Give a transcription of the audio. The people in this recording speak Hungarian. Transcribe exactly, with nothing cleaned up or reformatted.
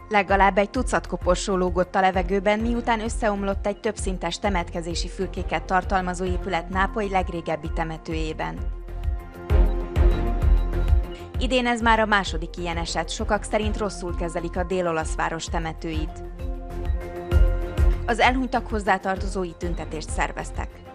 Legalább egy tucat koporsó lógott a levegőben, miután összeomlott egy többszintes temetkezési fülkéket tartalmazó épület Nápoly legrégebbi temetőjében. Idén ez már a második ilyen eset, sokak szerint rosszul kezelik a dél-olasz város temetőit. Az elhunytak hozzátartozói tüntetést szerveztek.